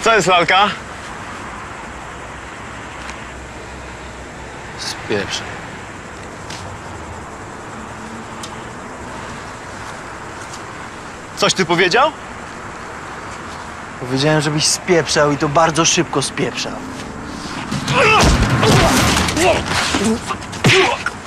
Co jest, lalka? Spieprzaj. Coś ty powiedział? Powiedziałem, żebyś spieprzał i to bardzo szybko spieprzał.